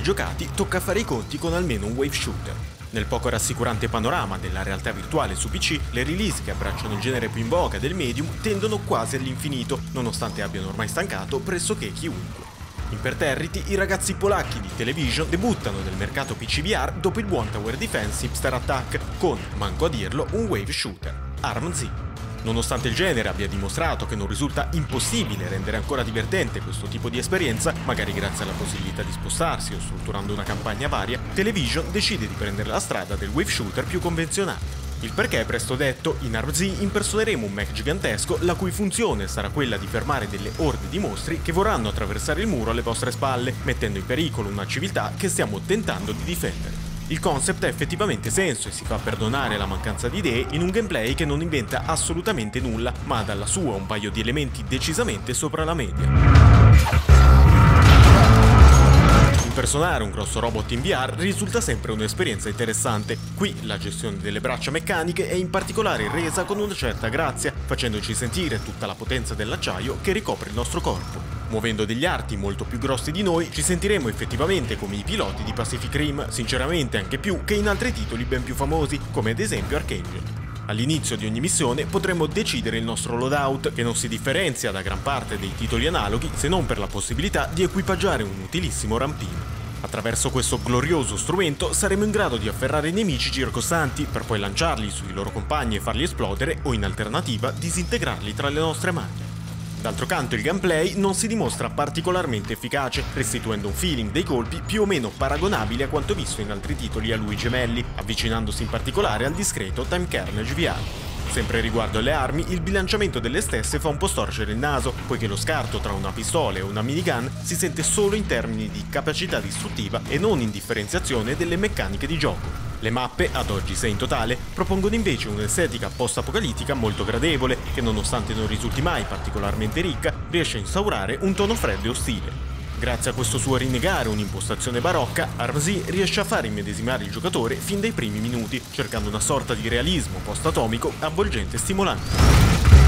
giocati, tocca fare i conti con almeno un wave shooter. Nel poco rassicurante panorama della realtà virtuale su PC, le release che abbracciano il genere più in voga del medium tendono quasi all'infinito, nonostante abbiano ormai stancato pressoché chiunque. Imperterriti, i ragazzi polacchi di Television debuttano nel mercato PC VR dopo il buon Tower Defense Hipster Attack con, manco a dirlo, un wave shooter, ARMZ. Nonostante il genere abbia dimostrato che non risulta impossibile rendere ancora divertente questo tipo di esperienza, magari grazie alla possibilità di spostarsi o strutturando una campagna varia, Television decide di prendere la strada del wave shooter più convenzionale. Il perché è presto detto: in ARMZ impersoneremo un mech gigantesco la cui funzione sarà quella di fermare delle orde di mostri che vorranno attraversare il muro alle vostre spalle, mettendo in pericolo una civiltà che stiamo tentando di difendere. Il concept ha effettivamente senso e si fa perdonare la mancanza di idee in un gameplay che non inventa assolutamente nulla, ma ha dalla sua un paio di elementi decisamente sopra la media. Impersonare un grosso robot in VR risulta sempre un'esperienza interessante. Qui la gestione delle braccia meccaniche è in particolare resa con una certa grazia, facendoci sentire tutta la potenza dell'acciaio che ricopre il nostro corpo. Muovendo degli arti molto più grossi di noi, ci sentiremo effettivamente come i piloti di Pacific Rim, sinceramente anche più che in altri titoli ben più famosi, come ad esempio Archangel. All'inizio di ogni missione potremo decidere il nostro loadout, che non si differenzia da gran parte dei titoli analoghi se non per la possibilità di equipaggiare un utilissimo rampino. Attraverso questo glorioso strumento saremo in grado di afferrare i nemici circostanti per poi lanciarli sui loro compagni e farli esplodere o in alternativa disintegrarli tra le nostre mani. D'altro canto il gameplay non si dimostra particolarmente efficace, restituendo un feeling dei colpi più o meno paragonabile a quanto visto in altri titoli a lui gemelli, avvicinandosi in particolare al discreto Time Carnage VR. Sempre riguardo alle armi, il bilanciamento delle stesse fa un po' storcere il naso, poiché lo scarto tra una pistola e una minigun si sente solo in termini di capacità distruttiva e non in differenziazione delle meccaniche di gioco. Le mappe, ad oggi 6 in totale, propongono invece un'estetica post-apocalittica molto gradevole, che nonostante non risulti mai particolarmente ricca, riesce a instaurare un tono freddo e ostile. Grazie a questo suo rinnegare un'impostazione barocca, ARMZ riesce a far immedesimare il giocatore fin dai primi minuti, cercando una sorta di realismo post-atomico avvolgente e stimolante.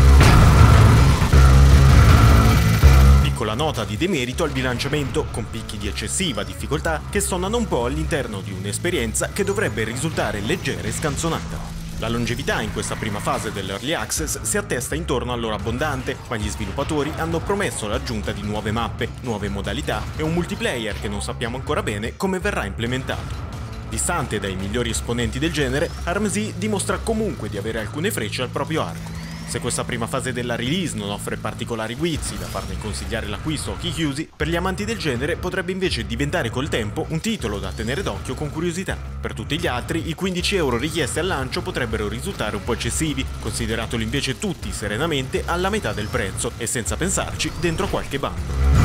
Piccola nota di demerito al bilanciamento, con picchi di eccessiva difficoltà che stonano un po' all'interno di un'esperienza che dovrebbe risultare leggera e scanzonata. La longevità in questa prima fase dell'Early Access si attesta intorno all'ora abbondante, ma gli sviluppatori hanno promesso l'aggiunta di nuove mappe, nuove modalità e un multiplayer che non sappiamo ancora bene come verrà implementato. Distante dai migliori esponenti del genere, ARMZ dimostra comunque di avere alcune frecce al proprio arco. Se questa prima fase della release non offre particolari guizzi da farne consigliare l'acquisto a occhi chiusi, per gli amanti del genere potrebbe invece diventare col tempo un titolo da tenere d'occhio con curiosità. Per tutti gli altri, i 15 € richiesti al lancio potrebbero risultare un po' eccessivi, consideratoli invece tutti serenamente alla metà del prezzo e senza pensarci dentro qualche bando.